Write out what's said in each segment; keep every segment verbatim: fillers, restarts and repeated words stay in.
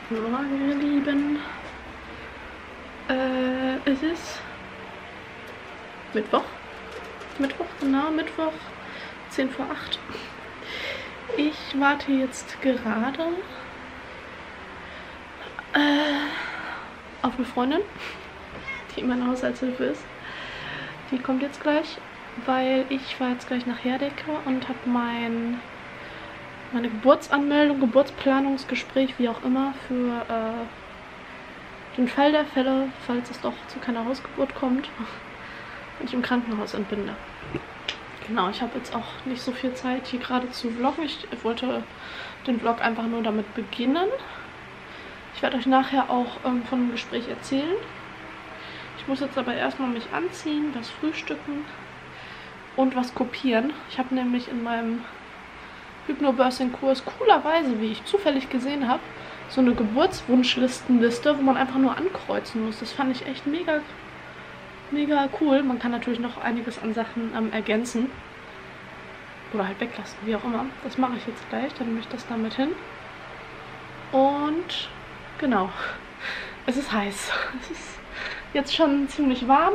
Guten Morgen, ihr Lieben. Äh, es ist Mittwoch. Mittwoch, genau, Mittwoch, zehn vor acht. Ich warte jetzt gerade äh, auf eine Freundin, die in meiner Haushaltshilfe ist. Die kommt jetzt gleich, weil ich fahre jetzt gleich nach Herdecke und habe mein meine Geburtsanmeldung, Geburtsplanungsgespräch, wie auch immer, für äh, den Fall der Fälle, falls es doch zu keiner Hausgeburt kommt und ich im Krankenhaus entbinde. Genau, ich habe jetzt auch nicht so viel Zeit, hier gerade zu vloggen. Ich wollte den Vlog einfach nur damit beginnen. Ich werde euch nachher auch ähm, von dem Gespräch erzählen. Ich muss jetzt aber erstmal mich anziehen, was frühstücken und was kopieren. Ich habe nämlich in meinem Hypnobirthing-Kurs coolerweise, wie ich zufällig gesehen habe, so eine Geburtswunschlistenliste, wo man einfach nur ankreuzen muss. Das fand ich echt mega, mega cool. Man kann natürlich noch einiges an Sachen ähm, ergänzen. Oder halt weglassen, wie auch immer. Das mache ich jetzt gleich, dann nehme ich das damit hin. Und genau, es ist heiß. Es ist jetzt schon ziemlich warm.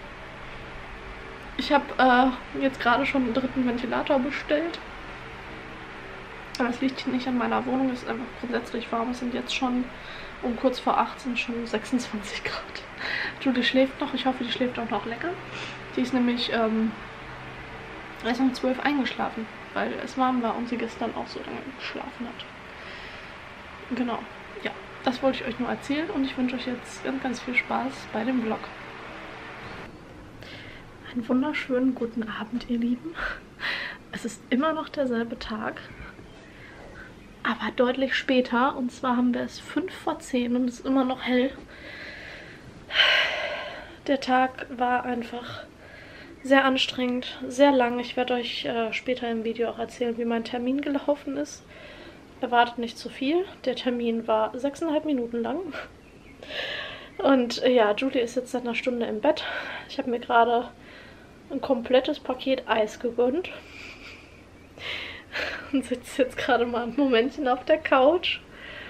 Ich habe äh, jetzt gerade schon einen dritten Ventilator bestellt. Aber es liegt nicht an meiner Wohnung, es ist einfach grundsätzlich warm. Es sind jetzt schon um kurz vor acht sind schon sechsundzwanzig Grad. Julie schläft noch, ich hoffe, die schläft auch noch lecker. Die ist nämlich ähm, erst um zwölf eingeschlafen, weil es warm war und sie gestern auch so lange geschlafen hat. Genau, ja, das wollte ich euch nur erzählen und ich wünsche euch jetzt ganz, ganz viel Spaß bei dem Vlog. Einen wunderschönen guten Abend, ihr Lieben. Es ist immer noch derselbe Tag. Aber deutlich später, und zwar haben wir es fünf vor zehn und es ist immer noch hell. Der Tag war einfach sehr anstrengend, sehr lang. Ich werde euch äh, später im Video auch erzählen, wie mein Termin gelaufen ist. Erwartet nicht zu viel. Der Termin war sechseinhalb Minuten lang. Und äh, ja, Julie ist jetzt seit einer Stunde im Bett. Ich habe mir gerade ein komplettes Paket Eis gegönnt. Und sitze jetzt gerade mal ein Momentchen auf der Couch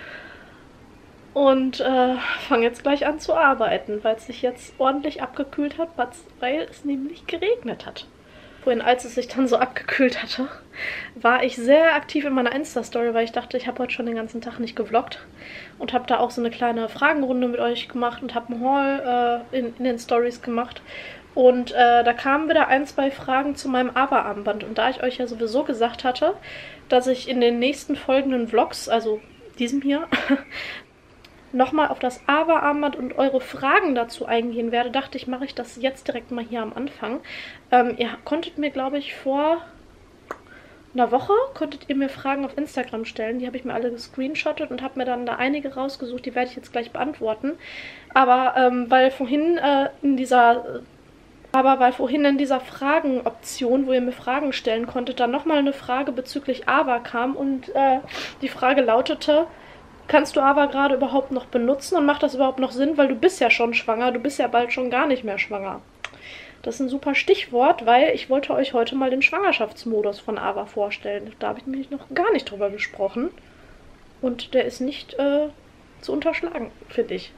und äh, fange jetzt gleich an zu arbeiten, weil es sich jetzt ordentlich abgekühlt hat, weil es nämlich geregnet hat. Vorhin, als es sich dann so abgekühlt hatte, war ich sehr aktiv in meiner Insta-Story, weil ich dachte, ich habe heute schon den ganzen Tag nicht gevloggt und habe da auch so eine kleine Fragenrunde mit euch gemacht und habe einen Haul äh, in, in den Stories gemacht. Und äh, da kamen wieder ein, zwei Fragen zu meinem Aber-Armband. Und da ich euch ja sowieso gesagt hatte, dass ich in den nächsten folgenden Vlogs, also diesem hier, nochmal auf das Aber-Armband und eure Fragen dazu eingehen werde, dachte ich, mache ich das jetzt direkt mal hier am Anfang. Ähm, ihr konntet mir, glaube ich, vor einer Woche, konntet ihr mir Fragen auf Instagram stellen. Die habe ich mir alle gescreenshottet und habe mir dann da einige rausgesucht. Die werde ich jetzt gleich beantworten. Aber ähm, weil vorhin äh, in dieser... Aber weil vorhin in dieser Fragenoption, wo ihr mir Fragen stellen konntet, dann nochmal eine Frage bezüglich Ava kam und äh, die Frage lautete, kannst du Ava gerade überhaupt noch benutzen und macht das überhaupt noch Sinn, weil du bist ja schon schwanger, du bist ja bald schon gar nicht mehr schwanger. Das ist ein super Stichwort, weil ich wollte euch heute mal den Schwangerschaftsmodus von Ava vorstellen. Da habe ich nämlich noch gar nicht drüber gesprochen und der ist nicht äh, zu unterschlagen, finde ich.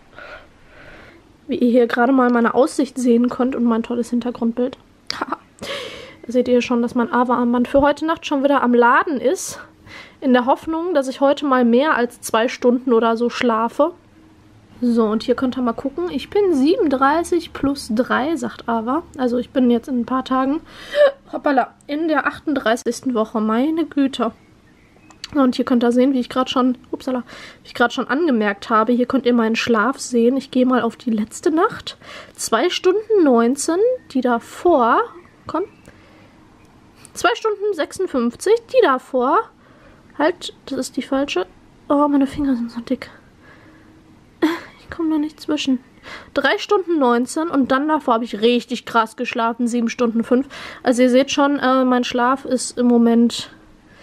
Wie ihr hier gerade mal meine Aussicht sehen könnt und mein tolles Hintergrundbild. Seht ihr schon, dass mein Ava-Armband für heute Nacht schon wieder am Laden ist. In der Hoffnung, dass ich heute mal mehr als zwei Stunden oder so schlafe. So, und hier könnt ihr mal gucken. Ich bin siebenunddreißig plus drei, sagt Ava. Also ich bin jetzt in ein paar Tagen, hoppala, in der achtunddreißigsten Woche. Meine Güte. Und hier könnt ihr sehen, wie ich gerade schon, upsala, wie ich gerade schon angemerkt habe. Hier könnt ihr meinen Schlaf sehen. Ich gehe mal auf die letzte Nacht. zwei Stunden neunzehn, die davor, komm, zwei Stunden sechsundfünfzig, die davor, halt, das ist die falsche. Oh, meine Finger sind so dick. Ich komme da nicht zwischen. drei Stunden neunzehn und dann davor habe ich richtig krass geschlafen, sieben Stunden fünf. Also ihr seht schon, äh, mein Schlaf ist im Moment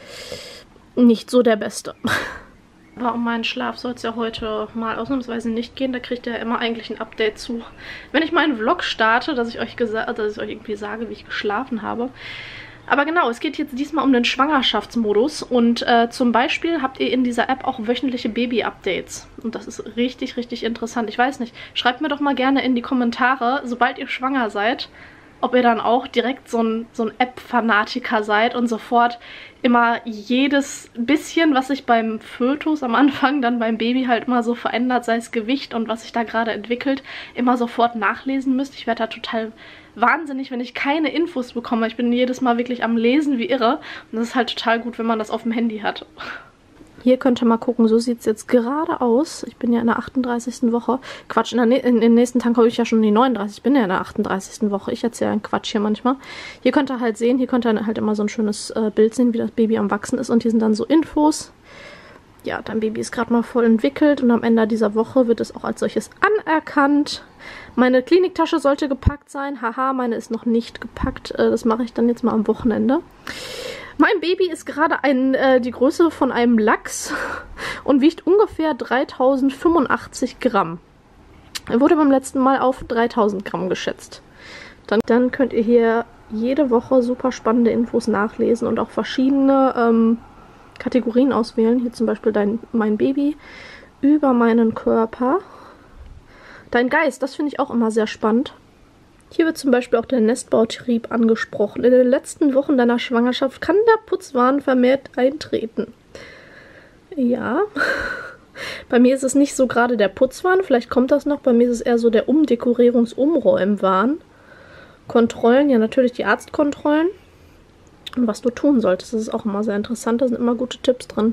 nicht so der beste. Aber um meinen Schlaf soll es ja heute mal ausnahmsweise nicht gehen. Da kriegt ihr ja immer eigentlich ein Update zu. Wenn ich meinen Vlog starte, dass ich euch gesagt, dass ich euch irgendwie sage, wie ich geschlafen habe. Aber genau, es geht jetzt diesmal um den Schwangerschaftsmodus und äh, zum Beispiel habt ihr in dieser App auch wöchentliche Baby-Updates. Und das ist richtig, richtig interessant. Ich weiß nicht, schreibt mir doch mal gerne in die Kommentare, sobald ihr schwanger seid, ob ihr dann auch direkt so ein, so ein App-Fanatiker seid und sofort immer jedes bisschen, was sich beim Fötus am Anfang, dann beim Baby halt immer so verändert, sei es Gewicht und was sich da gerade entwickelt, immer sofort nachlesen müsst. Ich werde da total wahnsinnig, wenn ich keine Infos bekomme. Ich bin jedes Mal wirklich am Lesen wie irre. Und das ist halt total gut, wenn man das auf dem Handy hat. Hier könnt ihr mal gucken, so sieht es jetzt gerade aus. Ich bin ja in der achtunddreißigsten Woche. Quatsch, in, der, in den nächsten Tagen komme ich ja schon in die neununddreißig. Ich bin ja in der achtunddreißigsten Woche. Ich erzähle einen Quatsch hier manchmal. Hier könnt ihr halt sehen, hier könnt ihr halt immer so ein schönes äh, Bild sehen, wie das Baby am Wachsen ist. Und hier sind dann so Infos. Ja, dein Baby ist gerade mal voll entwickelt und am Ende dieser Woche wird es auch als solches anerkannt. Meine Kliniktasche sollte gepackt sein. Haha, meine ist noch nicht gepackt. Äh, das mache ich dann jetzt mal am Wochenende. Mein Baby ist gerade ein, äh, die Größe von einem Lachs und wiegt ungefähr dreitausendfünfundachtzig Gramm. Er wurde beim letzten Mal auf dreitausend Gramm geschätzt. Dann, dann könnt ihr hier jede Woche super spannende Infos nachlesen und auch verschiedene ähm, Kategorien auswählen. Hier zum Beispiel dein, mein Baby über meinen Körper. Dein Geist, das finde ich auch immer sehr spannend. Hier wird zum Beispiel auch der Nestbautrieb angesprochen. In den letzten Wochen deiner Schwangerschaft kann der Putzwahn vermehrt eintreten. Ja, bei mir ist es nicht so gerade der Putzwahn, vielleicht kommt das noch. Bei mir ist es eher so der Umdekorierungs-Umräumwahn. Kontrollen, ja natürlich die Arztkontrollen. Und was du tun solltest, das ist auch immer sehr interessant. Da sind immer gute Tipps drin.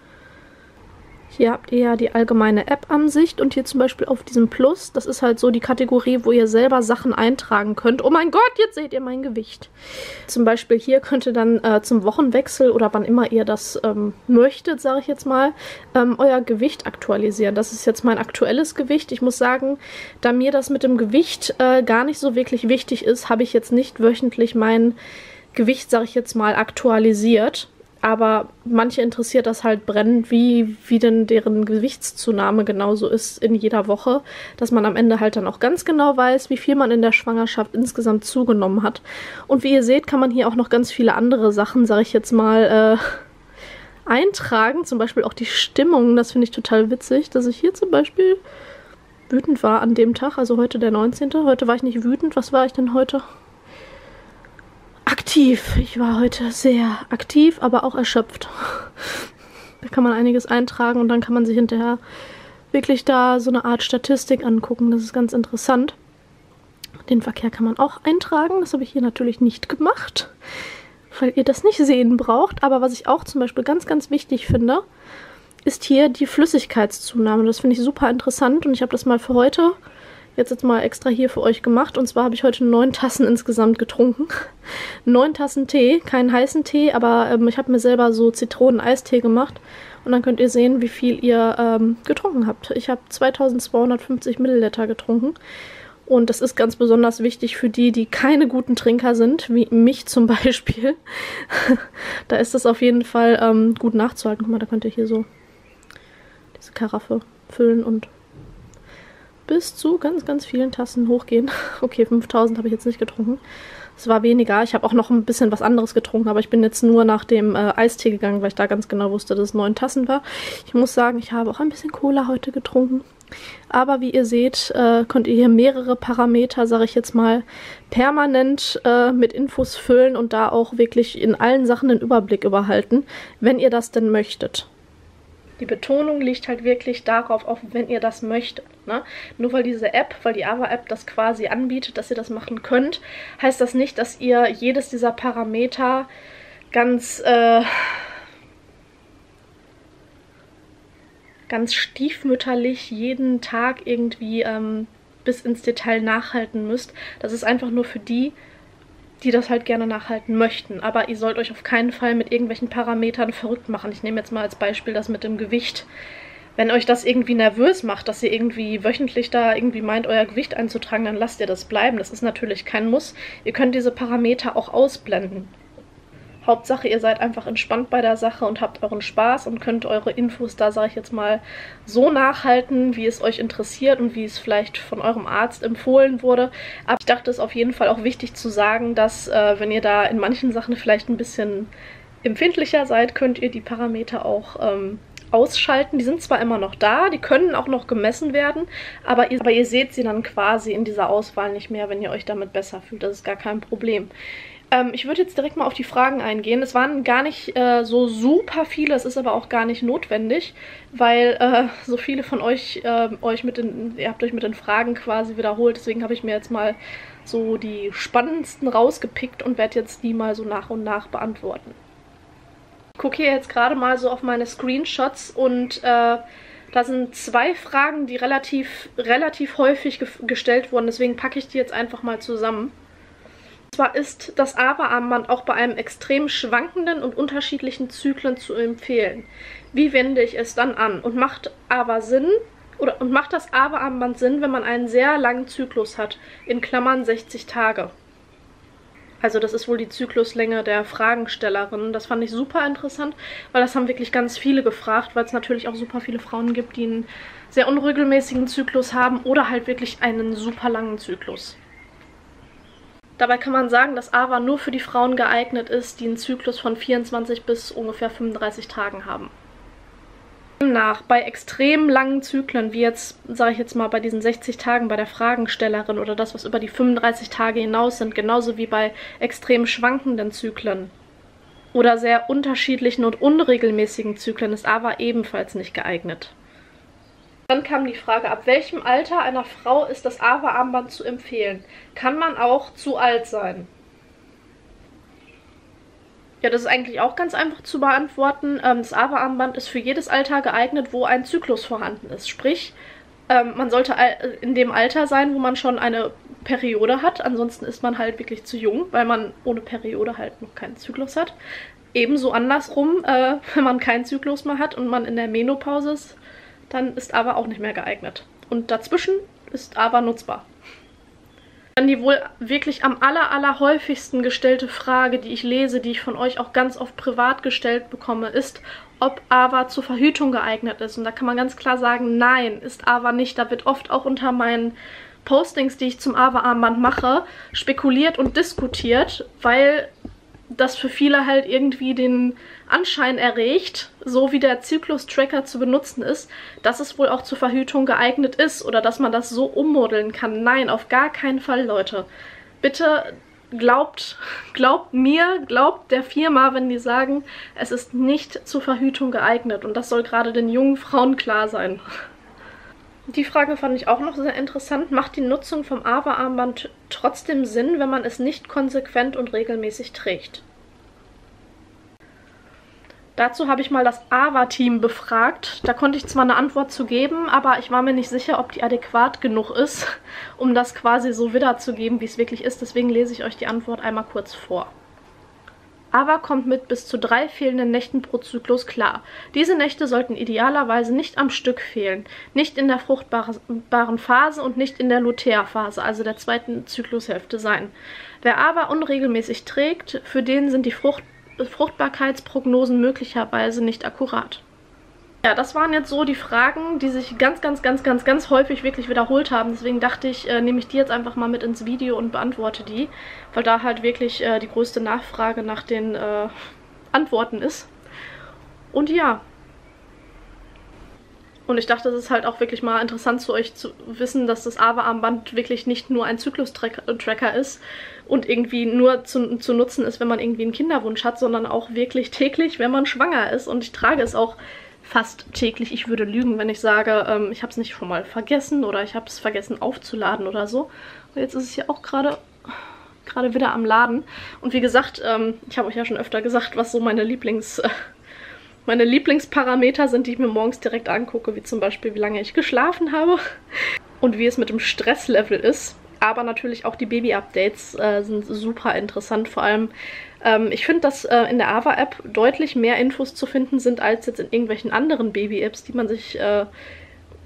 Hier habt ihr ja die allgemeine App-Ansicht und hier zum Beispiel auf diesem Plus, das ist halt so die Kategorie, wo ihr selber Sachen eintragen könnt. Oh mein Gott, jetzt seht ihr mein Gewicht. Zum Beispiel hier könnt ihr dann äh, zum Wochenwechsel oder wann immer ihr das ähm, möchtet, sage ich jetzt mal, ähm, euer Gewicht aktualisieren. Das ist jetzt mein aktuelles Gewicht. Ich muss sagen, da mir das mit dem Gewicht äh, gar nicht so wirklich wichtig ist, habe ich jetzt nicht wöchentlich mein Gewicht, sage ich jetzt mal, aktualisiert. Aber manche interessiert das halt brennend, wie, wie denn deren Gewichtszunahme genauso ist in jeder Woche, dass man am Ende halt dann auch ganz genau weiß, wie viel man in der Schwangerschaft insgesamt zugenommen hat. Und wie ihr seht, kann man hier auch noch ganz viele andere Sachen, sage ich jetzt mal, äh, eintragen. Zum Beispiel auch die Stimmung, das finde ich total witzig, dass ich hier zum Beispiel wütend war an dem Tag, also heute der neunzehnte Heute war ich nicht wütend, was war ich denn heute? Aktiv. Ich war heute sehr aktiv, aber auch erschöpft. Da kann man einiges eintragen und dann kann man sich hinterher wirklich da so eine Art Statistik angucken. Das ist ganz interessant. Den Verkehr kann man auch eintragen. Das habe ich hier natürlich nicht gemacht, weil ihr das nicht sehen braucht. Aber was ich auch zum Beispiel ganz, ganz wichtig finde, ist hier die Flüssigkeitszunahme. Das finde ich super interessant und ich habe das mal für heute jetzt jetzt mal extra hier für euch gemacht. Und zwar habe ich heute neun Tassen insgesamt getrunken. Neun Tassen Tee, keinen heißen Tee, aber ähm, ich habe mir selber so Zitronen-Eistee gemacht. Und dann könnt ihr sehen, wie viel ihr ähm, getrunken habt. Ich habe zweitausendzweihundertfünfzig Milliliter getrunken. Und das ist ganz besonders wichtig für die, die keine guten Trinker sind, wie mich zum Beispiel. Da ist das auf jeden Fall ähm, gut nachzuhalten. Guck mal, da könnt ihr hier so diese Karaffe füllen und bis zu ganz, ganz vielen Tassen hochgehen. Okay, fünftausend habe ich jetzt nicht getrunken. Es war weniger. Ich habe auch noch ein bisschen was anderes getrunken, aber ich bin jetzt nur nach dem äh, Eistee gegangen, weil ich da ganz genau wusste, dass es neun Tassen war. Ich muss sagen, ich habe auch ein bisschen Cola heute getrunken. Aber wie ihr seht, äh, könnt ihr hier mehrere Parameter, sage ich jetzt mal, permanent äh, mit Infos füllen und da auch wirklich in allen Sachen den Überblick überhalten, wenn ihr das denn möchtet. Die Betonung liegt halt wirklich darauf, auch wenn ihr das möchtet. Ne? Nur weil diese App, weil die Ava-App das quasi anbietet, dass ihr das machen könnt, heißt das nicht, dass ihr jedes dieser Parameter ganz, äh, ganz stiefmütterlich jeden Tag irgendwie ähm, bis ins Detail nachhalten müsst. Das ist einfach nur für die, die das halt gerne nachhalten möchten. Aber ihr sollt euch auf keinen Fall mit irgendwelchen Parametern verrückt machen. Ich nehme jetzt mal als Beispiel das mit dem Gewicht. Wenn euch das irgendwie nervös macht, dass ihr irgendwie wöchentlich da irgendwie meint, euer Gewicht einzutragen, dann lasst ihr das bleiben. Das ist natürlich kein Muss. Ihr könnt diese Parameter auch ausblenden. Hauptsache, ihr seid einfach entspannt bei der Sache und habt euren Spaß und könnt eure Infos da, sage ich jetzt mal, so nachhalten, wie es euch interessiert und wie es vielleicht von eurem Arzt empfohlen wurde. Aber ich dachte, es ist auf jeden Fall auch wichtig zu sagen, dass, äh, wenn ihr da in manchen Sachen vielleicht ein bisschen empfindlicher seid, könnt ihr die Parameter auch ähm, ausschalten. Die sind zwar immer noch da, die können auch noch gemessen werden, aber ihr, aber ihr seht sie dann quasi in dieser Auswahl nicht mehr, wenn ihr euch damit besser fühlt. Das ist gar kein Problem. Ähm, ich würde jetzt direkt mal auf die Fragen eingehen. Es waren gar nicht äh, so super viele, es ist aber auch gar nicht notwendig, weil äh, so viele von euch, äh, euch mit den, ihr habt euch mit den Fragen quasi wiederholt. Deswegen habe ich mir jetzt mal so die spannendsten rausgepickt und werde jetzt die mal so nach und nach beantworten. Ich gucke hier jetzt gerade mal so auf meine Screenshots und äh, da sind zwei Fragen, die relativ, relativ häufig ge gestellt wurden. Deswegen packe ich die jetzt einfach mal zusammen. Und zwar ist das AVA-Armband auch bei einem extrem schwankenden und unterschiedlichen Zyklen zu empfehlen. Wie wende ich es dann an? Und macht AVA Sinn, oder und macht das AVA-Armband Sinn, wenn man einen sehr langen Zyklus hat, in Klammern sechzig Tage? Also das ist wohl die Zykluslänge der Fragenstellerin. Das fand ich super interessant, weil das haben wirklich ganz viele gefragt, weil es natürlich auch super viele Frauen gibt, die einen sehr unregelmäßigen Zyklus haben oder halt wirklich einen super langen Zyklus. Dabei kann man sagen, dass AVA nur für die Frauen geeignet ist, die einen Zyklus von vierundzwanzig bis ungefähr fünfunddreißig Tagen haben. Demnach, bei extrem langen Zyklen, wie jetzt, sage ich jetzt mal, bei diesen sechzig Tagen bei der Fragenstellerin oder das, was über die fünfunddreißig Tage hinaus sind, genauso wie bei extrem schwankenden Zyklen oder sehr unterschiedlichen und unregelmäßigen Zyklen, ist AVA ebenfalls nicht geeignet. Dann kam die Frage, ab welchem Alter einer Frau ist das AVA-Armband zu empfehlen? Kann man auch zu alt sein? Ja, das ist eigentlich auch ganz einfach zu beantworten. Ähm, das AVA-Armband ist für jedes Alter geeignet, wo ein Zyklus vorhanden ist. Sprich, ähm, man sollte in dem Alter sein, wo man schon eine Periode hat. Ansonsten ist man halt wirklich zu jung, weil man ohne Periode halt noch keinen Zyklus hat. Ebenso andersrum, äh, wenn man keinen Zyklus mehr hat und man in der Menopause ist, dann ist AVA auch nicht mehr geeignet. Und dazwischen ist AVA nutzbar. Dann die wohl wirklich am aller, aller häufigsten gestellte Frage, die ich lese, die ich von euch auch ganz oft privat gestellt bekomme, ist, ob AVA zur Verhütung geeignet ist. Und da kann man ganz klar sagen, nein, ist AVA nicht. Da wird oft auch unter meinen Postings, die ich zum AVA-Armband mache, spekuliert und diskutiert, weil das für viele halt irgendwie den Anschein erregt, so wie der Zyklus-Tracker zu benutzen ist, dass es wohl auch zur Verhütung geeignet ist oder dass man das so ummodeln kann. Nein, auf gar keinen Fall, Leute. Bitte glaubt, glaubt mir, glaubt der Firma, wenn die sagen, es ist nicht zur Verhütung geeignet. Und das soll gerade den jungen Frauen klar sein. Die Frage fand ich auch noch sehr interessant. Macht die Nutzung vom AVA-Armband trotzdem Sinn, wenn man es nicht konsequent und regelmäßig trägt? Dazu habe ich mal das AVA-Team befragt. Da konnte ich zwar eine Antwort zu geben, aber ich war mir nicht sicher, ob die adäquat genug ist, um das quasi so wiederzugeben, wie es wirklich ist. Deswegen lese ich euch die Antwort einmal kurz vor. AVA kommt mit bis zu drei fehlenden Nächten pro Zyklus klar. Diese Nächte sollten idealerweise nicht am Stück fehlen, nicht in der fruchtbaren Phase und nicht in der Lutea-Phase, also der zweiten Zyklushälfte sein. Wer AVA unregelmäßig trägt, für den sind die Frucht Fruchtbarkeitsprognosen möglicherweise nicht akkurat. Ja, das waren jetzt so die Fragen, die sich ganz, ganz, ganz, ganz, ganz häufig wirklich wiederholt haben. Deswegen dachte ich, äh, nehme ich die jetzt einfach mal mit ins Video und beantworte die, weil da halt wirklich äh, die größte Nachfrage nach den äh, Antworten ist. Und ja. Und ich dachte, es ist halt auch wirklich mal interessant zu euch zu wissen, dass das AVA-Armband wirklich nicht nur ein Zyklus-Tracker ist und irgendwie nur zu, zu nutzen ist, wenn man irgendwie einen Kinderwunsch hat, sondern auch wirklich täglich, wenn man schwanger ist. Und ich trage es auch fast täglich. Ich würde lügen, wenn ich sage, ähm, ich habe es nicht schon mal vergessen oder ich habe es vergessen aufzuladen oder so. Und jetzt ist es ja auch gerade gerade wieder am Laden. Und wie gesagt, ähm, ich habe euch ja schon öfter gesagt, was so meine Lieblings... Äh, Meine Lieblingsparameter sind, die ich mir morgens direkt angucke, wie zum Beispiel, wie lange ich geschlafen habe und wie es mit dem Stresslevel ist. Aber natürlich auch die Baby-Updates äh, sind super interessant. Vor allem, ähm, ich finde, dass äh, in der AVA-App deutlich mehr Infos zu finden sind, als jetzt in irgendwelchen anderen Baby-Apps, die man sich äh,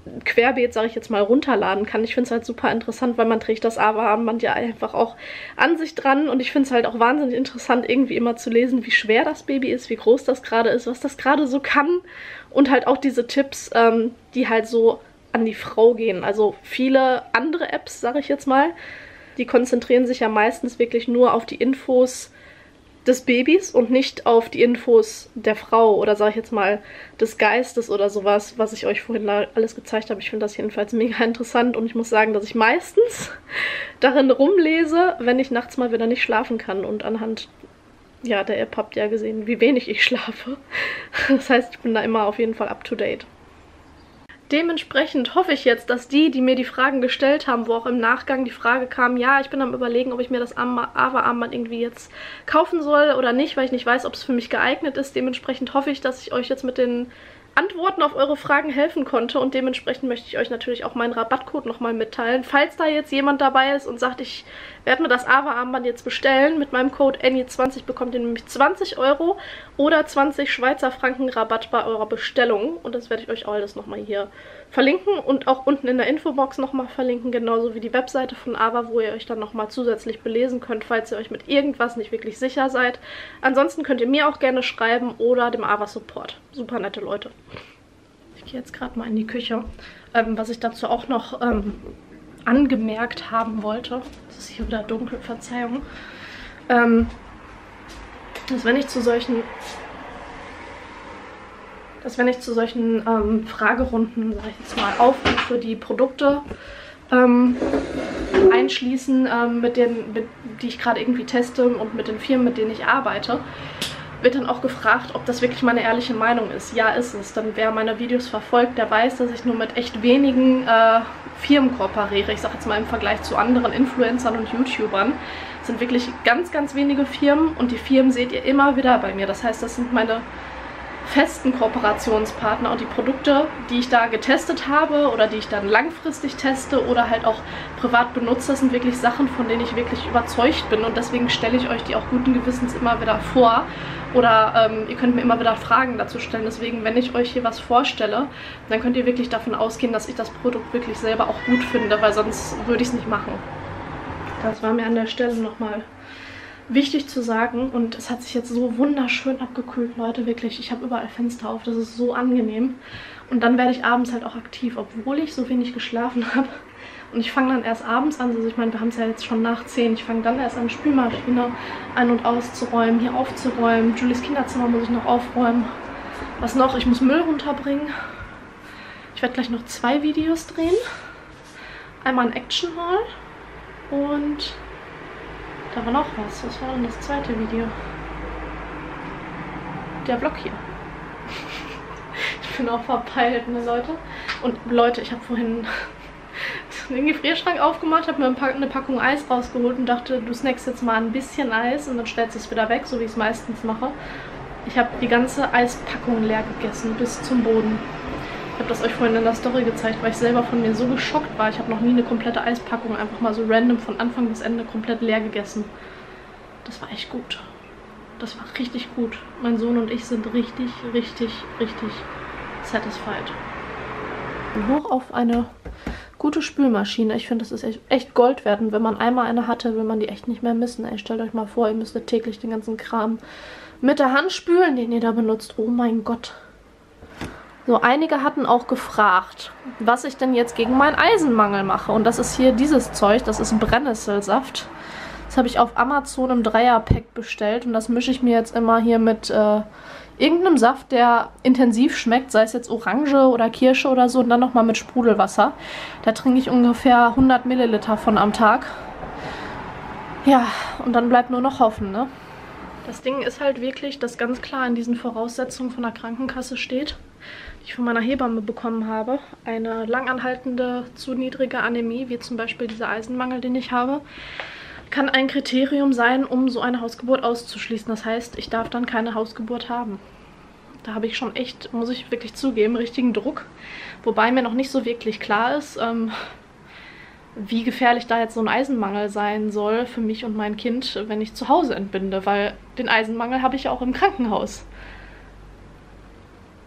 querbeet, sage ich jetzt mal, runterladen kann. Ich finde es halt super interessant, weil man trägt das AVA-Armband ja einfach auch an sich dran und ich finde es halt auch wahnsinnig interessant, irgendwie immer zu lesen, wie schwer das Baby ist, wie groß das gerade ist, was das gerade so kann und halt auch diese Tipps, ähm, die halt so an die Frau gehen. Also viele andere Apps, sage ich jetzt mal, die konzentrieren sich ja meistens wirklich nur auf die Infos des Babys und nicht auf die Infos der Frau oder sage ich jetzt mal des Geistes oder sowas, was ich euch vorhin alles gezeigt habe. Ich finde das jedenfalls mega interessant und ich muss sagen, dass ich meistens darin rumlese, wenn ich nachts mal wieder nicht schlafen kann und anhand ja, der App habt ihr ja gesehen, wie wenig ich schlafe. Das heißt, ich bin da immer auf jeden Fall up to date. Dementsprechend hoffe ich jetzt, dass die, die mir die Fragen gestellt haben, wo auch im Nachgang die Frage kam, ja, ich bin am Überlegen, ob ich mir das AVA-Armband irgendwie jetzt kaufen soll oder nicht, weil ich nicht weiß, ob es für mich geeignet ist. Dementsprechend hoffe ich, dass ich euch jetzt mit den Antworten auf eure Fragen helfen konnte und dementsprechend möchte ich euch natürlich auch meinen Rabattcode nochmal mitteilen. Falls da jetzt jemand dabei ist und sagt, ich werde mir das AVA-Armband jetzt bestellen, mit meinem Code Annie zwanzig bekommt ihr nämlich zwanzig Euro oder zwanzig Schweizer Franken Rabatt bei eurer Bestellung und das werde ich euch alles nochmal hier verlinken und auch unten in der Infobox nochmal verlinken, genauso wie die Webseite von AVA, wo ihr euch dann nochmal zusätzlich belesen könnt, falls ihr euch mit irgendwas nicht wirklich sicher seid. Ansonsten könnt ihr mir auch gerne schreiben oder dem AVA Support. Super nette Leute. Ich gehe jetzt gerade mal in die Küche. Ähm, was ich dazu auch noch ähm, angemerkt haben wollte, es ist hier wieder dunkel, Verzeihung, ähm, dass wenn ich zu solchen dass wenn ich zu solchen ähm, Fragerunden, sag ich jetzt mal, aufrufe, die Produkte ähm, einschließen, ähm, mit denen, mit, die ich gerade irgendwie teste und mit den Firmen, mit denen ich arbeite, wird dann auch gefragt, ob das wirklich meine ehrliche Meinung ist. Ja, ist es. Dann wer meine Videos verfolgt, der weiß, dass ich nur mit echt wenigen äh, Firmen kooperiere. Ich sage jetzt mal im Vergleich zu anderen Influencern und YouTubern. Das sind wirklich ganz, ganz wenige Firmen und die Firmen seht ihr immer wieder bei mir. Das heißt, das sind meine festen Kooperationspartner und die Produkte, die ich da getestet habe oder die ich dann langfristig teste oder halt auch privat benutze, das sind wirklich Sachen, von denen ich wirklich überzeugt bin und deswegen stelle ich euch die auch guten Gewissens immer wieder vor oder ähm, ihr könnt mir immer wieder Fragen dazu stellen, deswegen, wenn ich euch hier was vorstelle, dann könnt ihr wirklich davon ausgehen, dass ich das Produkt wirklich selber auch gut finde, weil sonst würde ich es nicht machen. Das war mir an der Stelle nochmal wichtig zu sagen und es hat sich jetzt so wunderschön abgekühlt, Leute, wirklich. Ich habe überall Fenster auf, das ist so angenehm. Und dann werde ich abends halt auch aktiv, obwohl ich so wenig geschlafen habe. Und ich fange dann erst abends an, also ich meine, wir haben es ja jetzt schon nach zehn. Ich fange dann erst an, Spülmaschine ein- und auszuräumen, hier aufzuräumen. Julies Kinderzimmer muss ich noch aufräumen. Was noch? Ich muss Müll runterbringen. Ich werde gleich noch zwei Videos drehen. Einmal ein Action-Haul und da war noch was. Was war denn das zweite Video? Der Vlog hier. Ich bin auch verpeilt, ne, Leute? Und Leute, ich habe vorhin den Gefrierschrank aufgemacht, habe mir eine Packung Eis rausgeholt und dachte, du snackst jetzt mal ein bisschen Eis und dann stellst du es wieder weg, so wie ich es meistens mache. Ich habe die ganze Eispackung leer gegessen, bis zum Boden. Ich habe das euch vorhin in der Story gezeigt, weil ich selber von mir so geschockt war. Ich habe noch nie eine komplette Eispackung einfach mal so random von Anfang bis Ende komplett leer gegessen. Das war echt gut. Das war richtig gut. Mein Sohn und ich sind richtig, richtig, richtig satisfied. Hoch auf eine gute Spülmaschine. Ich finde, das ist echt, echt Gold wert. Und wenn man einmal eine hatte, will man die echt nicht mehr missen. Ey, stellt euch mal vor, ihr müsstet täglich den ganzen Kram mit der Hand spülen, den ihr da benutzt. Oh mein Gott. So, einige hatten auch gefragt, was ich denn jetzt gegen meinen Eisenmangel mache. Und das ist hier dieses Zeug, das ist Brennnesselsaft. Das habe ich auf Amazon im Dreierpack bestellt. Und das mische ich mir jetzt immer hier mit äh, irgendeinem Saft, der intensiv schmeckt. Sei es jetzt Orange oder Kirsche oder so. Und dann nochmal mit Sprudelwasser. Da trinke ich ungefähr hundert Milliliter von am Tag. Ja, und dann bleibt nur noch hoffen, ne? Das Ding ist halt wirklich, dass ganz klar in diesen Voraussetzungen von der Krankenkasse steht, die ich von meiner Hebamme bekommen habe. Eine langanhaltende, zu niedrige Anämie, wie zum Beispiel dieser Eisenmangel, den ich habe, kann ein Kriterium sein, um so eine Hausgeburt auszuschließen. Das heißt, ich darf dann keine Hausgeburt haben. Da habe ich schon echt, muss ich wirklich zugeben, richtigen Druck. Wobei mir noch nicht so wirklich klar ist, ähm, wie gefährlich da jetzt so ein Eisenmangel sein soll für mich und mein Kind, wenn ich zu Hause entbinde. Weil den Eisenmangel habe ich ja auch im Krankenhaus.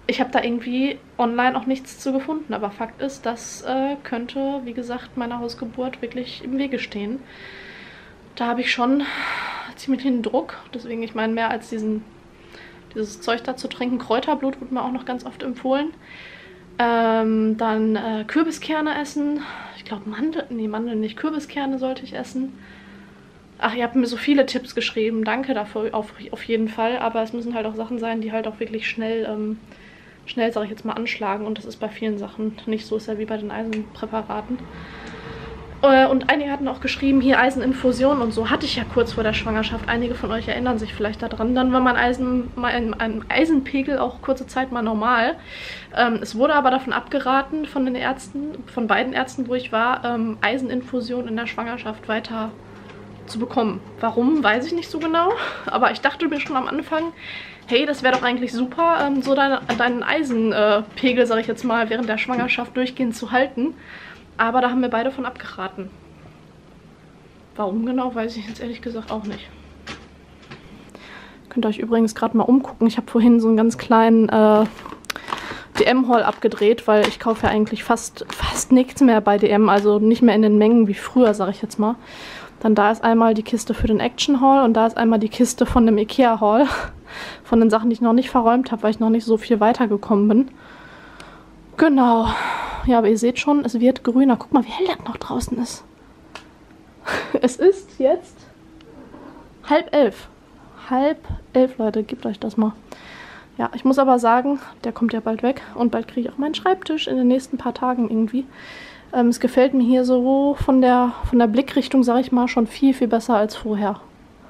ich habe da irgendwie online auch nichts zu gefunden. Aber Fakt ist, das äh, könnte, wie gesagt, meiner Hausgeburt wirklich im Wege stehen. Da habe ich schon ziemlich den Druck. Deswegen, ich meine, mehr als diesen, dieses Zeug da zu trinken. Kräuterblut wird mir auch noch ganz oft empfohlen. Ähm, dann äh, Kürbiskerne essen. Ich glaube Mandeln, nee, Mandeln nicht. Kürbiskerne sollte ich essen. Ach, ihr habt mir so viele Tipps geschrieben. Danke dafür auf, auf jeden Fall. Aber es müssen halt auch Sachen sein, die halt auch wirklich schnell, ähm, schnell, sage ich jetzt mal, anschlagen. Und das ist bei vielen Sachen nicht so. Ist ja wie bei den Eisenpräparaten. Äh, und einige hatten auch geschrieben, hier Eiseninfusion und so. Hatte ich ja kurz vor der Schwangerschaft. Einige von euch erinnern sich vielleicht daran. Dann war mein, Eisen, mein, mein Eisenpegel auch kurze Zeit mal normal. Ähm, es wurde aber davon abgeraten von den Ärzten, von beiden Ärzten, wo ich war, ähm, Eiseninfusion in der Schwangerschaft weiter zu bekommen. Warum, weiß ich nicht so genau. Aber ich dachte mir schon am Anfang, hey, das wäre doch eigentlich super, ähm, so deine, deinen Eisenpegel, äh, sage ich jetzt mal, während der Schwangerschaft durchgehend zu halten. Aber da haben wir beide von abgeraten. Warum genau, weiß ich jetzt ehrlich gesagt auch nicht. Könnt ihr euch übrigens gerade mal umgucken. Ich habe vorhin so einen ganz kleinen äh, D M-Haul abgedreht, weil ich kaufe ja eigentlich fast, fast nichts mehr bei D M. Also nicht mehr in den Mengen wie früher, sage ich jetzt mal. Dann da ist einmal die Kiste für den Action-Haul und da ist einmal die Kiste von dem Ikea-Haul. Von den Sachen, die ich noch nicht verräumt habe, weil ich noch nicht so viel weitergekommen bin. Genau. Ja, aber ihr seht schon, es wird grüner. Guck mal, wie hell das noch draußen ist. Es ist jetzt halb elf. Halb elf, Leute. Gebt euch das mal. Ja, ich muss aber sagen, der kommt ja bald weg. Und bald kriege ich auch meinen Schreibtisch in den nächsten paar Tagen irgendwie. Ähm, es gefällt mir hier so von der, von der Blickrichtung, sage ich mal, schon viel, viel besser als vorher.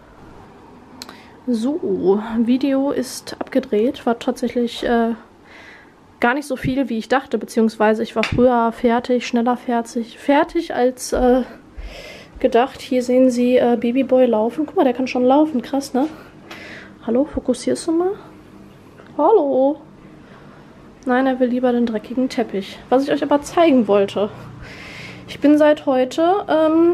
So, Video ist abgedreht. War tatsächlich äh, gar nicht so viel, wie ich dachte. Beziehungsweise ich war früher fertig, schneller fertig, fertig als äh, gedacht. Hier sehen Sie äh, Babyboy laufen. Guck mal, der kann schon laufen. Krass, ne? Hallo, fokussierst du mal? Hallo? Nein, er will lieber den dreckigen Teppich. Was ich euch aber zeigen wollte. Ich bin seit heute ähm,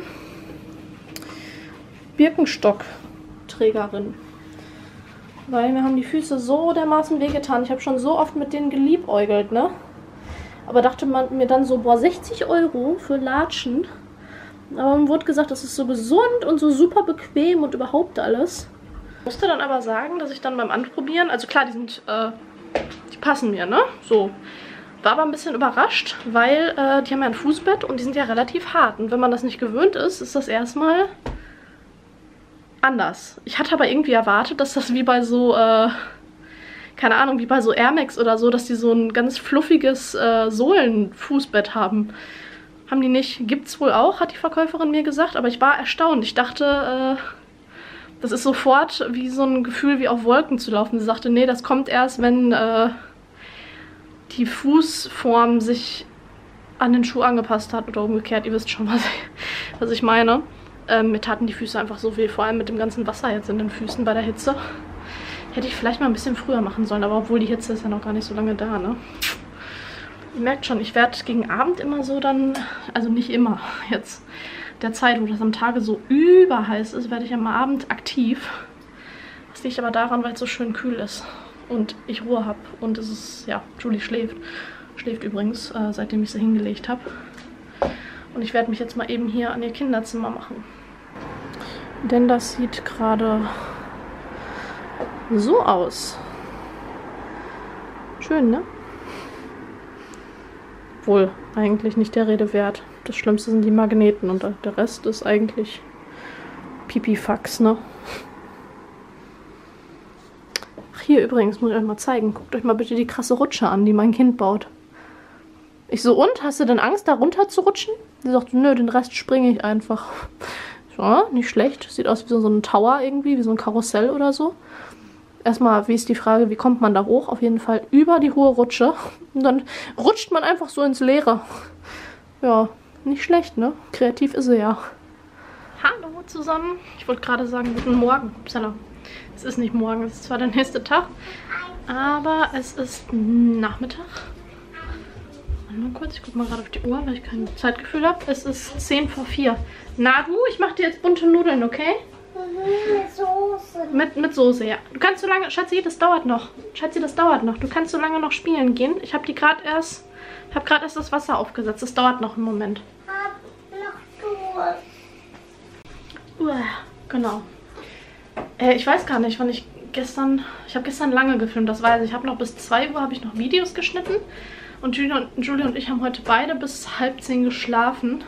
Birkenstock-Trägerin. Weil mir haben die Füße so dermaßen wehgetan. Ich habe schon so oft mit denen geliebäugelt, ne? Aber dachte man mir dann so, boah, sechzig Euro für Latschen. Aber mir wurde gesagt, das ist so gesund und so super bequem und überhaupt alles. Ich musste dann aber sagen, dass ich dann beim Anprobieren, also klar, die sind, äh, die passen mir, ne? So. War aber ein bisschen überrascht, weil äh, die haben ja ein Fußbett und die sind ja relativ hart. Und wenn man das nicht gewöhnt ist, ist das erstmal anders. Ich hatte aber irgendwie erwartet, dass das wie bei so, äh, keine Ahnung, wie bei so Air Max oder so, dass die so ein ganz fluffiges äh, Sohlenfußbett haben. Haben die nicht. Gibt's wohl auch, hat die Verkäuferin mir gesagt. Aber ich war erstaunt. Ich dachte, äh, das ist sofort wie so ein Gefühl, wie auf Wolken zu laufen. Sie sagte, nee, das kommt erst, wenn äh, die Fußform sich an den Schuh angepasst hat. Oder umgekehrt, ihr wisst schon, was ich, was ich meine. Ähm, mir taten die Füße einfach so weh, vor allem mit dem ganzen Wasser jetzt in den Füßen bei der Hitze. Hätte ich vielleicht mal ein bisschen früher machen sollen, aber obwohl die Hitze ist ja noch gar nicht so lange da, ne? Ihr merkt schon, ich werde gegen Abend immer so dann, also nicht immer jetzt, der Zeit, wo das am Tage so überheiß ist, werde ich am Abend aktiv. Das liegt aber daran, weil es so schön kühl ist und ich Ruhe habe und es ist, ja, Julie schläft. Schläft übrigens, äh, seitdem ich sie hingelegt habe. Und ich werde mich jetzt mal eben hier an ihr Kinderzimmer machen. Denn das sieht gerade so aus. Schön, ne? Wohl eigentlich nicht der Rede wert. Das Schlimmste sind die Magneten und der Rest ist eigentlich Pipifax, ne? Ach, hier übrigens, muss ich euch mal zeigen. Guckt euch mal bitte die krasse Rutsche an, die mein Kind baut. Ich so, und? Hast du denn Angst, da runter zu rutschen? Sie sagt, nö, den Rest springe ich einfach. Ja, nicht schlecht. Sieht aus wie so ein Tower irgendwie, wie so ein Karussell oder so. Erstmal, wie ist die Frage, wie kommt man da hoch? Auf jeden Fall über die hohe Rutsche. Und dann rutscht man einfach so ins Leere. Ja, nicht schlecht, ne? Kreativ ist sie ja. Hallo zusammen. Ich wollte gerade sagen, guten Morgen. Upsala. Es ist nicht morgen, es ist zwar der nächste Tag, aber es ist Nachmittag. Mal kurz, ich gucke mal gerade auf die Uhr, weil ich kein Zeitgefühl habe. Es ist zehn vor vier. Na du, ich mache dir jetzt bunte Nudeln, okay? Mhm, mit Soße. Mit, mit Soße, ja. Du kannst so lange, Schatzi, das dauert noch. Schatzi, das dauert noch. Du kannst so lange noch spielen gehen. Ich habe die gerade erst, ich habe gerade erst das Wasser aufgesetzt. Das dauert noch einen Moment. Hab noch Durst. Uah, genau. Äh, ich weiß gar nicht, wann ich gestern, ich habe gestern lange gefilmt, das weiß ich. Ich habe noch bis zwei Uhr habe ich noch Videos geschnitten. Und Julie und, Julie und ich haben heute beide bis halb zehn geschlafen.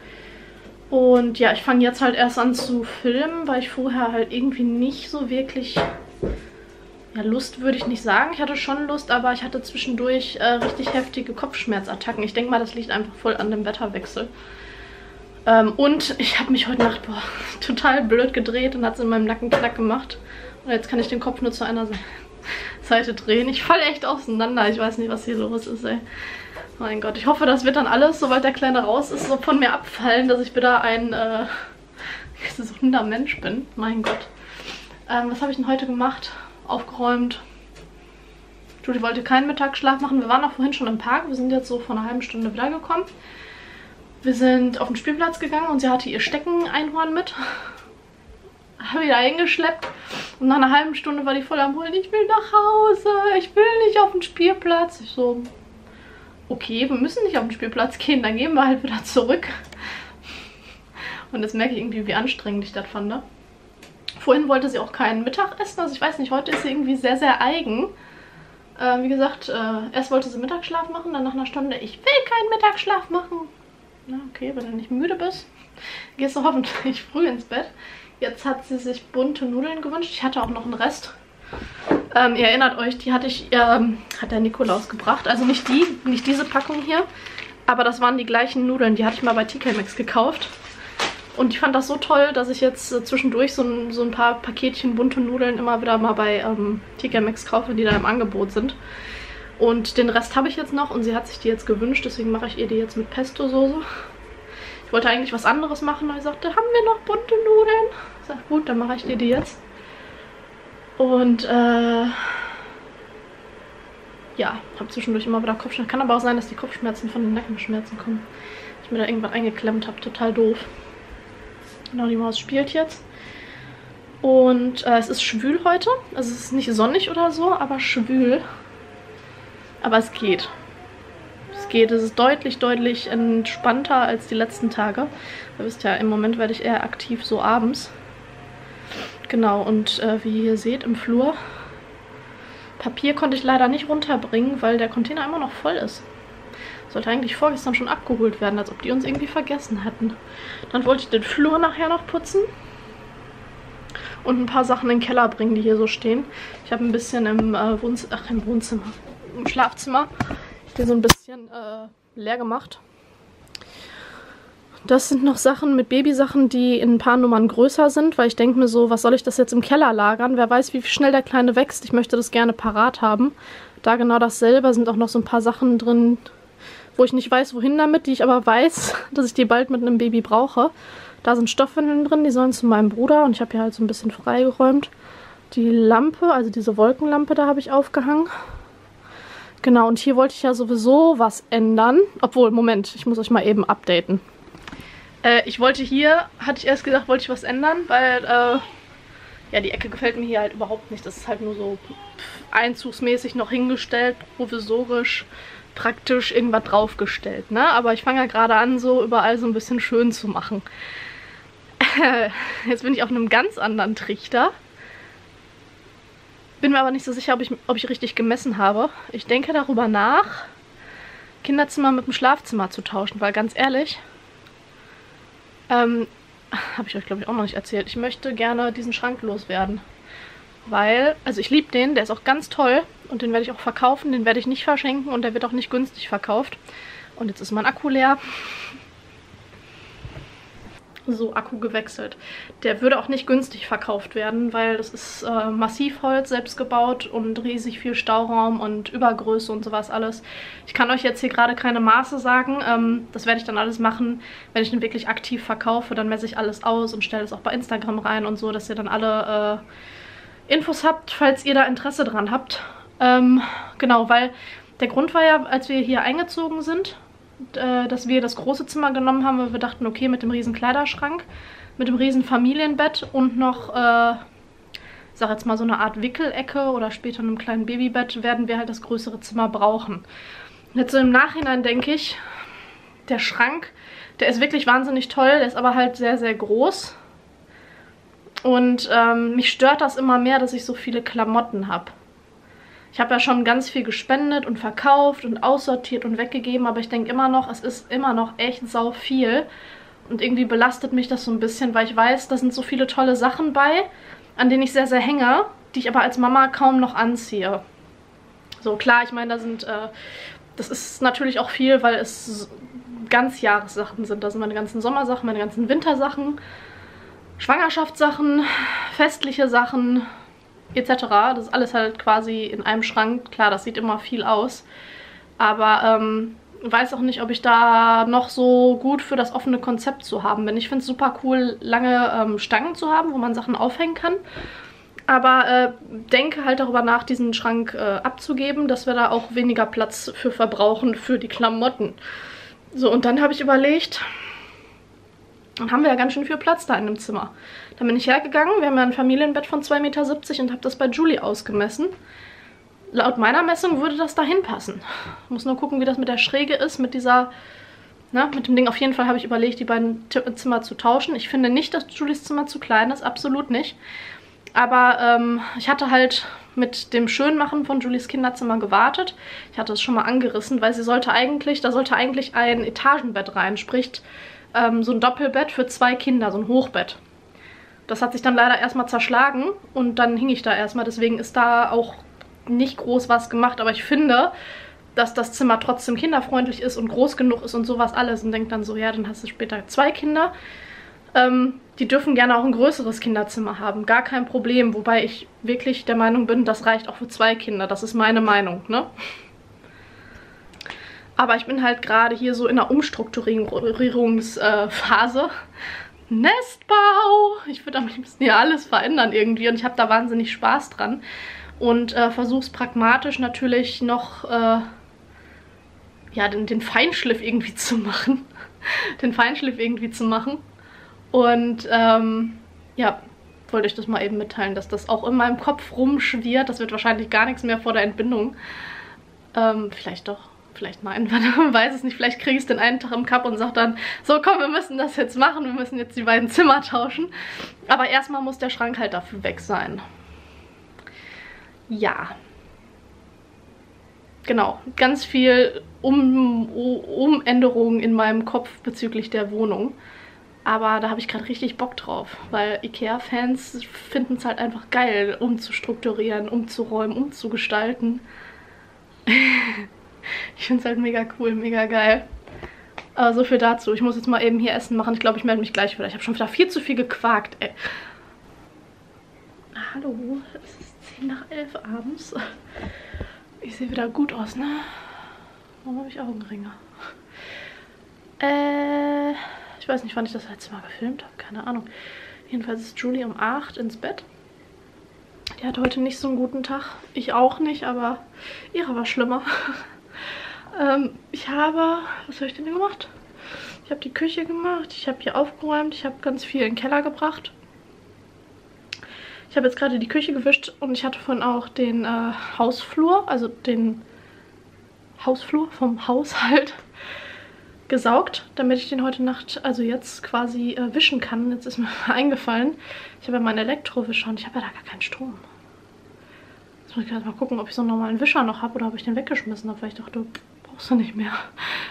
Und ja, ich fange jetzt halt erst an zu filmen, weil ich vorher halt irgendwie nicht so wirklich, ja, Lust würde ich nicht sagen. Ich hatte schon Lust, aber ich hatte zwischendurch äh, richtig heftige Kopfschmerzattacken. Ich denke mal, das liegt einfach voll an dem Wetterwechsel. Ähm, und ich habe mich heute Nacht, boah, total blöd gedreht und hat es in meinem Nacken knack gemacht. Und jetzt kann ich den Kopf nur zu einer Seite drehen. Ich falle echt auseinander. Ich weiß nicht, was hier los ist, ey. Mein Gott, ich hoffe, das wird dann alles, sobald der Kleine raus ist, so von mir abfallen, dass ich wieder ein äh, gesunder Mensch bin. Mein Gott. Ähm, was habe ich denn heute gemacht? Aufgeräumt. Julie wollte keinen Mittagsschlaf machen. Wir waren auch vorhin schon im Park. Wir sind jetzt so vor einer halben Stunde wiedergekommen. Wir sind auf den Spielplatz gegangen und sie hatte ihr Stecken-Einhorn mit. Habe wieder eingeschleppt. Und nach einer halben Stunde war die voll am Holen. Ich will nach Hause. Ich will nicht auf den Spielplatz. Ich so... Okay, wir müssen nicht auf den Spielplatz gehen, dann gehen wir halt wieder zurück. Und jetzt merke ich irgendwie, wie anstrengend ich das fand. Ne? Vorhin wollte sie auch keinen Mittag essen, also ich weiß nicht, heute ist sie irgendwie sehr, sehr eigen. Äh, wie gesagt, äh, erst wollte sie Mittagsschlaf machen, dann nach einer Stunde, ich will keinen Mittagsschlaf machen. Na okay, wenn du nicht müde bist, gehst du hoffentlich früh ins Bett. Jetzt hat sie sich bunte Nudeln gewünscht, ich hatte auch noch einen Rest. Ähm, ihr erinnert euch, die hatte ich, ähm, hat der Nikolaus gebracht. Also nicht die, nicht diese Packung hier. Aber das waren die gleichen Nudeln. Die hatte ich mal bei T K Maxx gekauft. Und ich fand das so toll, dass ich jetzt äh, zwischendurch so ein, so ein paar Paketchen bunte Nudeln immer wieder mal bei ähm, T K Maxx kaufe, die da im Angebot sind. Und den Rest habe ich jetzt noch und sie hat sich die jetzt gewünscht. Deswegen mache ich ihr die jetzt mit Pesto-Soße. Ich wollte eigentlich was anderes machen, aber ich sagte, haben wir noch bunte Nudeln? Ich sage, gut, dann mache ich dir die jetzt. Und äh, ja, habe zwischendurch immer wieder Kopfschmerzen. Kann aber auch sein, dass die Kopfschmerzen von den Nackenschmerzen kommen. Ich mir da irgendwas eingeklemmt habe. Total doof. Genau, die Maus spielt jetzt. Und äh, es ist schwül heute. Also es ist nicht sonnig oder so, aber schwül. Aber es geht. Es geht. Es ist deutlich, deutlich entspannter als die letzten Tage. Ihr wisst ja, im Moment werde ich eher aktiv so abends. Genau, und äh, wie ihr seht im Flur, Papier konnte ich leider nicht runterbringen, weil der Container immer noch voll ist. Sollte eigentlich vorgestern schon abgeholt werden, als ob die uns irgendwie vergessen hätten. Dann wollte ich den Flur nachher noch putzen und ein paar Sachen in den Keller bringen, die hier so stehen. Ich habe ein bisschen im, äh, Wohnz Ach, im Wohnzimmer, im Schlafzimmer, hier so ein bisschen äh, leer gemacht. Das sind noch Sachen mit Babysachen, die in ein paar Nummern größer sind, weil ich denke mir so, was soll ich das jetzt im Keller lagern? Wer weiß, wie schnell der Kleine wächst. Ich möchte das gerne parat haben. Da genau dasselbe sind auch noch so ein paar Sachen drin, wo ich nicht weiß, wohin damit, die ich aber weiß, dass ich die bald mit einem Baby brauche. Da sind Stoffwindeln drin, die sollen zu meinem Bruder und ich habe hier halt so ein bisschen freigeräumt. Die Lampe, also diese Wolkenlampe, da habe ich aufgehangen. Genau, und hier wollte ich ja sowieso was ändern. Obwohl, Moment, ich muss euch mal eben updaten. Äh, ich wollte hier, hatte ich erst gedacht, wollte ich was ändern, weil, äh, ja, die Ecke gefällt mir hier halt überhaupt nicht. Das ist halt nur so einzugsmäßig noch hingestellt, provisorisch, praktisch irgendwas draufgestellt, ne? Aber ich fange ja gerade an, so überall so ein bisschen schön zu machen. Äh, jetzt bin ich auf einem ganz anderen Trichter. Bin mir aber nicht so sicher, ob ich, ob ich richtig gemessen habe. Ich denke darüber nach, Kinderzimmer mit dem Schlafzimmer zu tauschen, weil ganz ehrlich... Ähm, habe ich euch, glaube ich, auch noch nicht erzählt. Ich möchte gerne diesen Schrank loswerden. Weil, also ich liebe den, der ist auch ganz toll. Und den werde ich auch verkaufen, den werde ich nicht verschenken und der wird auch nicht günstig verkauft. Und jetzt ist mein Akku leer. So, Akku gewechselt. Der würde auch nicht günstig verkauft werden, weil das ist äh, Massivholz, selbst gebaut und riesig viel Stauraum und Übergröße und sowas alles. Ich kann euch jetzt hier gerade keine Maße sagen. Ähm, das werde ich dann alles machen, wenn ich den wirklich aktiv verkaufe. Dann messe ich alles aus und stelle es auch bei Instagram rein und so, dass ihr dann alle äh, Infos habt, falls ihr da Interesse dran habt. Ähm, genau, weil der Grund war ja, als wir hier eingezogen sind, äh, dass wir das große Zimmer genommen haben, weil wir dachten, okay, mit dem riesen Kleiderschrank, mit dem riesen Familienbett und noch, äh, ich sag jetzt mal so eine Art Wickelecke oder später einem kleinen Babybett, werden wir halt das größere Zimmer brauchen. Jetzt so im Nachhinein denke ich, der Schrank, der ist wirklich wahnsinnig toll, der ist aber halt sehr, sehr groß. Und ähm, mich stört das immer mehr, dass ich so viele Klamotten habe. Ich habe ja schon ganz viel gespendet und verkauft und aussortiert und weggegeben, aber ich denke immer noch, es ist immer noch echt sau viel. Und irgendwie belastet mich das so ein bisschen, weil ich weiß, da sind so viele tolle Sachen bei, an denen ich sehr, sehr hänge, die ich aber als Mama kaum noch anziehe. So, klar, ich meine, da sind, äh, das ist natürlich auch viel, weil es Ganzjahressachen sind. Da sind meine ganzen Sommersachen, meine ganzen Wintersachen, Schwangerschaftssachen, festliche Sachen, et cetera. Das ist alles halt quasi in einem Schrank. Klar, das sieht immer viel aus. Aber ähm, weiß auch nicht, ob ich da noch so gut für das offene Konzept zu haben bin. Ich finde es super cool, lange ähm, Stangen zu haben, wo man Sachen aufhängen kann. Aber äh, denke halt darüber nach, diesen Schrank äh, abzugeben, dass wir da auch weniger Platz für verbrauchen für die Klamotten. So, und dann habe ich überlegt, dann haben wir ja ganz schön viel Platz da in dem Zimmer. Dann bin ich hergegangen, wir haben ja ein Familienbett von zwei Meter siebzig und habe das bei Julie ausgemessen. Laut meiner Messung würde das da hinpassen. Ich muss nur gucken, wie das mit der Schräge ist, mit dieser, na, mit dem Ding. Auf jeden Fall habe ich überlegt, die beiden Zimmer zu tauschen. Ich finde nicht, dass Julies Zimmer zu klein ist, absolut nicht. Aber ähm, ich hatte halt mit dem Schönmachen von Julies Kinderzimmer gewartet. Ich hatte es schon mal angerissen, weil sie sollte eigentlich, da sollte eigentlich ein Etagenbett rein, sprich ähm, so ein Doppelbett für zwei Kinder, so ein Hochbett. Das hat sich dann leider erstmal zerschlagen und dann hing ich da erstmal, deswegen ist da auch nicht groß was gemacht, aber ich finde, dass das Zimmer trotzdem kinderfreundlich ist und groß genug ist und sowas alles und denke dann so, ja, dann hast du später zwei Kinder. Ähm, die dürfen gerne auch ein größeres Kinderzimmer haben, gar kein Problem, wobei ich wirklich der Meinung bin, das reicht auch für zwei Kinder, das ist meine Meinung, ne? Aber ich bin halt gerade hier so in der Umstrukturierungsphase. Nestbau! Ich würde am liebsten hier alles verändern irgendwie und ich habe da wahnsinnig Spaß dran. Und äh, versuche es pragmatisch natürlich noch äh, ja, den, den Feinschliff irgendwie zu machen. den Feinschliff irgendwie zu machen. Und ähm, ja, wollte ich das mal eben mitteilen, dass das auch in meinem Kopf rumschwirrt. Das wird wahrscheinlich gar nichts mehr vor der Entbindung. Ähm, vielleicht doch, vielleicht nein, man weiß es nicht. Vielleicht kriege ich es den einen Tag im Cup und sage dann, so komm, wir müssen das jetzt machen. Wir müssen jetzt die beiden Zimmer tauschen. Aber erstmal muss der Schrank halt dafür weg sein. Ja, genau, ganz viel um, Umänderungen in meinem Kopf bezüglich der Wohnung. Aber da habe ich gerade richtig Bock drauf, weil Ikea-Fans finden es halt einfach geil, umzustrukturieren, umzuräumen, umzugestalten. Ich finde es halt mega cool, mega geil. Aber so viel dazu. Ich muss jetzt mal eben hier Essen machen. Ich glaube, ich melde mich gleich wieder. Ich habe schon wieder viel zu viel gequakt, ey. Hallo, es ist zehn nach elf abends. Ich sehe wieder gut aus, ne? Warum habe ich Augenringe? Äh, ich weiß nicht, wann ich das letzte Mal gefilmt habe. Keine Ahnung. Jedenfalls ist Julie um acht ins Bett. Die hat heute nicht so einen guten Tag. Ich auch nicht, aber ihre war schlimmer. ähm, ich habe... Was habe ich denn gemacht? Ich habe die Küche gemacht. Ich habe hier aufgeräumt. Ich habe ganz viel in den Keller gebracht. Ich habe jetzt gerade die Küche gewischt und ich hatte vorhin auch den äh, Hausflur, also den Hausflur vom Haushalt gesaugt, damit ich den heute Nacht, also jetzt quasi äh, wischen kann. Jetzt ist mir eingefallen, ich habe ja meinen Elektrowischer und ich habe ja da gar keinen Strom. Jetzt muss ich gerade mal gucken, ob ich so einen normalen Wischer noch habe oder ob ich den weggeschmissen habe, weil ich dachte, brauchst du nicht mehr.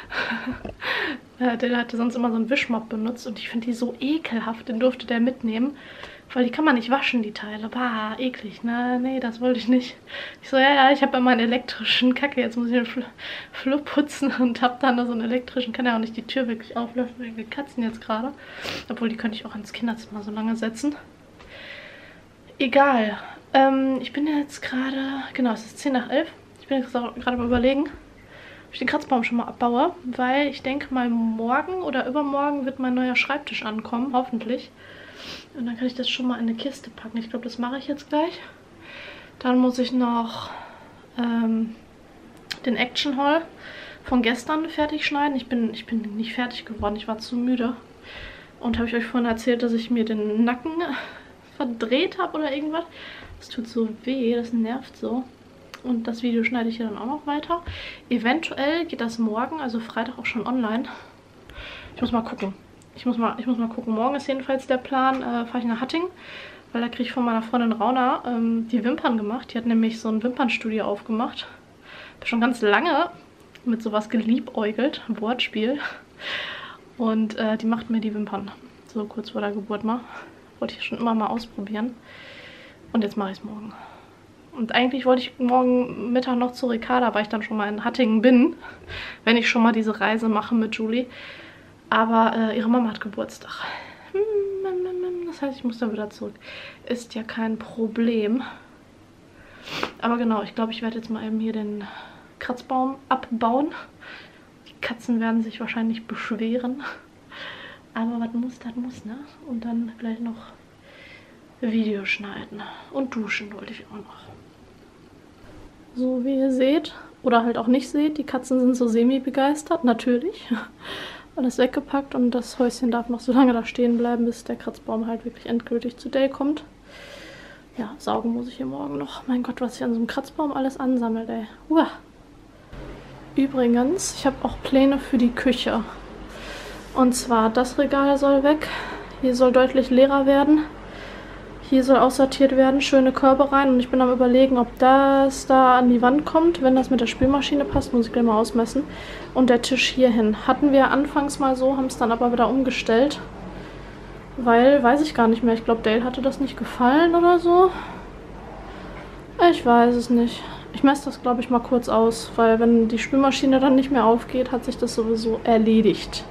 Der hatte sonst immer so einen Wischmopp benutzt und ich finde die so ekelhaft, den durfte der mitnehmen. Weil die kann man nicht waschen, die Teile. Bah, eklig. Na, nee, das wollte ich nicht. Ich so, ja, ja, ich habe ja meinen elektrischen Kacke. Jetzt muss ich den Fl Flur putzen und habe dann so einen elektrischen. Kann ja auch nicht die Tür wirklich auflösen wegen den Katzen jetzt gerade. Obwohl, die könnte ich auch ins Kinderzimmer so lange setzen. Egal. Ähm, ich bin jetzt gerade, genau, es ist zehn nach elf. Ich bin jetzt gerade mal überlegen, ob ich den Kratzbaum schon mal abbaue. Weil ich denke mal, morgen oder übermorgen wird mein neuer Schreibtisch ankommen. Hoffentlich. Und dann kann ich das schon mal in eine Kiste packen. Ich glaube, das mache ich jetzt gleich. Dann muss ich noch ähm, den Action Haul von gestern fertig schneiden. Ich bin, ich bin nicht fertig geworden, ich war zu müde. Und habe ich euch vorhin erzählt, dass ich mir den Nacken verdreht habe oder irgendwas. Das tut so weh, das nervt so. Und das Video schneide ich hier dann auch noch weiter. Eventuell geht das morgen, also Freitag, auch schon online. Ich muss mal gucken. Ich muss mal, ich muss mal gucken. Morgen ist jedenfalls der Plan, äh, fahre ich nach Hattingen. Weil da kriege ich von meiner Freundin Rauna ähm, die Wimpern gemacht. Die hat nämlich so ein Wimpernstudio aufgemacht. Hab schon ganz lange mit sowas geliebäugelt. Ein Wortspiel. Und äh, die macht mir die Wimpern. So kurz vor der Geburt mal. Wollte ich schon immer mal ausprobieren. Und jetzt mache ich es morgen. Und eigentlich wollte ich morgen Mittag noch zu Ricarda, weil ich dann schon mal in Hattingen bin. Wenn ich schon mal diese Reise mache mit Julie. Aber äh, ihre Mama hat Geburtstag. Das heißt, ich muss dann wieder zurück. Ist ja kein Problem. Aber genau, ich glaube, ich werde jetzt mal eben hier den Kratzbaum abbauen. Die Katzen werden sich wahrscheinlich beschweren. Aber was muss, das muss, ne? Und dann gleich noch Video schneiden. Und duschen wollte ich auch noch. So, wie ihr seht, oder halt auch nicht seht, die Katzen sind so semi-begeistert, natürlich. Alles weggepackt und das Häuschen darf noch so lange da stehen bleiben, bis der Kratzbaum halt wirklich endgültig zu Dale kommt. Ja, saugen muss ich hier morgen noch. Mein Gott, was ich an so einem Kratzbaum alles ansammelt, ey. Uah. Übrigens, ich habe auch Pläne für die Küche. Und zwar, das Regal soll weg. Hier soll deutlich leerer werden. Hier soll aussortiert werden, schöne Körbe rein. Und ich bin am Überlegen, ob das da an die Wand kommt. Wenn das mit der Spülmaschine passt, muss ich gleich mal ausmessen. Und der Tisch hierhin. Hatten wir anfangs mal so, haben es dann aber wieder umgestellt. Weil, weiß ich gar nicht mehr. Ich glaube, Dale hatte das nicht gefallen oder so. Ich weiß es nicht. Ich messe das, glaube ich, mal kurz aus. Weil wenn die Spülmaschine dann nicht mehr aufgeht, hat sich das sowieso erledigt.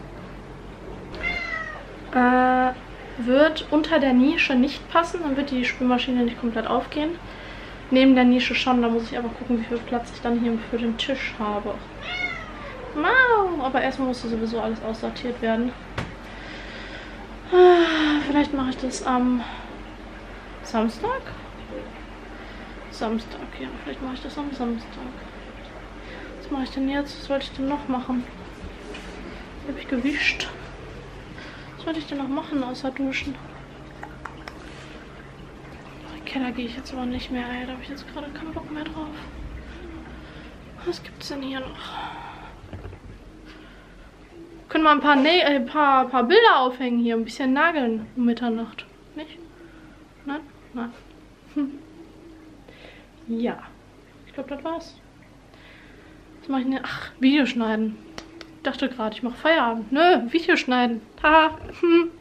Äh... Wird unter der Nische nicht passen, dann wird die Spülmaschine nicht komplett aufgehen. Neben der Nische schon, da muss ich aber gucken, wie viel Platz ich dann hier für den Tisch habe. Mau! Aber erstmal muss sowieso alles aussortiert werden. Vielleicht mache ich das am Samstag? Samstag, ja, vielleicht mache ich das am Samstag. Was mache ich denn jetzt? Was wollte ich denn noch machen? Habe ich gewischt. Was wollte ich denn noch machen, außer duschen? In den Keller gehe ich jetzt aber nicht mehr, ey. Da habe ich jetzt gerade keinen Bock mehr drauf. Was gibt's denn hier noch? Können wir ein paar, ne äh, paar, paar Bilder aufhängen hier. Ein bisschen nageln um Mitternacht. Nicht? Nein? Nein. Hm. Ja. Ich glaube, das war's. Was mache ich denn? Ach, Video schneiden. Ich dachte gerade, ich mache Feierabend. Nö, Video schneiden. Haha. Hm.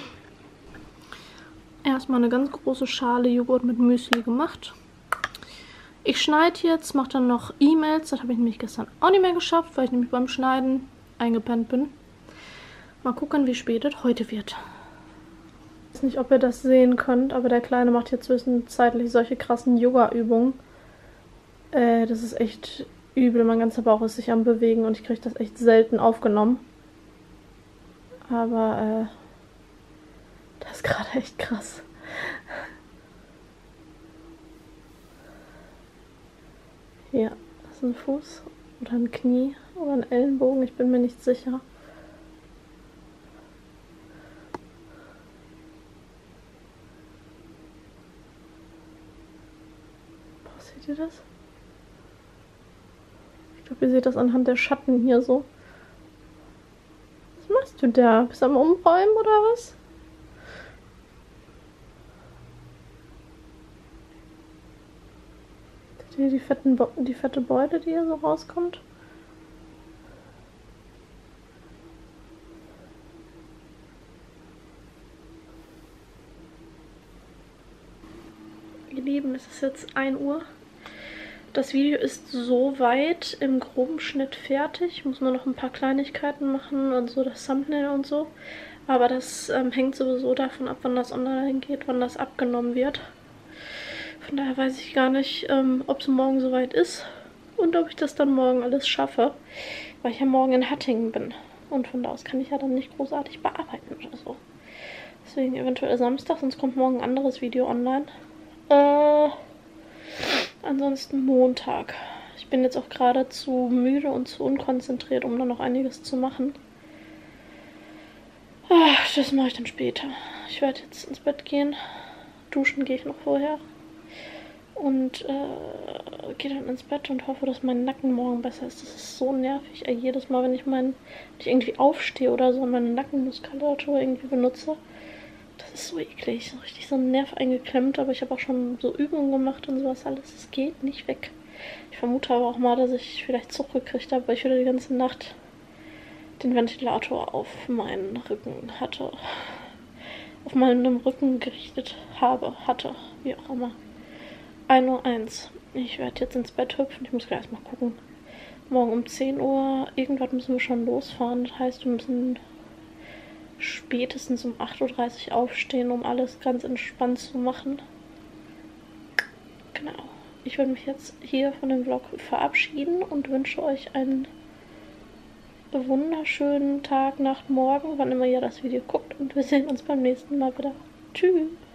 Erstmal eine ganz große Schale Joghurt mit Müsli gemacht. Ich schneide jetzt, mache dann noch E-Mails. Das habe ich nämlich gestern auch nicht mehr geschafft, weil ich nämlich beim Schneiden eingepennt bin. Mal gucken, wie spät es heute wird. Ich weiß nicht, ob ihr das sehen könnt, aber der Kleine macht hier zwischenzeitlich solche krassen Yoga-Übungen. Äh, das ist echt übel. Mein ganzer Bauch ist sich am Bewegen und ich kriege das echt selten aufgenommen. Aber, äh, das ist gerade echt krass. Hier, das ist ein Fuß oder ein Knie oder ein Ellenbogen, ich bin mir nicht sicher. Boah, seht ihr das? Ich glaube, ihr seht das anhand der Schatten hier so. Was machst du da? Bist du am Umräumen oder was? Seht ihr die, fetten Bo die fette Beute, die hier so rauskommt? Ihr Lieben, es ist jetzt ein Uhr. Das Video ist soweit im groben Schnitt fertig. Ich muss nur noch ein paar Kleinigkeiten machen und so das Thumbnail und so. Aber das ähm, hängt sowieso davon ab, wann das online geht, wann das abgenommen wird. Von daher weiß ich gar nicht, ähm, ob es morgen soweit ist und ob ich das dann morgen alles schaffe, weil ich ja morgen in Hattingen bin. Und von da aus kann ich ja dann nicht großartig bearbeiten oder so. Deswegen eventuell Samstag, sonst kommt morgen ein anderes Video online. Äh... Ansonsten Montag. Ich Ich bin jetzt auch gerade zu müde und zu unkonzentriert, um dann noch einiges zu machen. Ach, das mache ich dann später. Ich werde jetzt ins Bett gehen. Duschen gehe ich noch vorher. Und äh, gehe dann ins Bett und hoffe, dass mein Nacken morgen besser ist. Das ist so nervig. Ey, jedes Mal, wenn ich, mein, wenn ich irgendwie aufstehe oder so und meine Nackenmuskulatur irgendwie benutze, das ist so eklig. So richtig so ein Nerv eingeklemmt. Aber ich habe auch schon so Übungen gemacht und sowas alles. Es geht nicht weg. Ich vermute aber auch mal, dass ich vielleicht Zug gekriegt habe, weil ich wieder die ganze Nacht den Ventilator auf meinen Rücken hatte. Auf meinem Rücken gerichtet habe, hatte, wie auch immer. ein Uhr eins. Ich werde jetzt ins Bett hüpfen. Ich muss gleich erstmal gucken. Morgen um zehn Uhr. Irgendwann müssen wir schon losfahren. Das heißt, wir müssen spätestens um acht Uhr dreißig aufstehen, um alles ganz entspannt zu machen. Genau. Ich werde mich jetzt hier von dem Vlog verabschieden und wünsche euch einen wunderschönen Tag, Nacht, Morgen, wann immer ihr das Video guckt. Und wir sehen uns beim nächsten Mal wieder. Tschüss.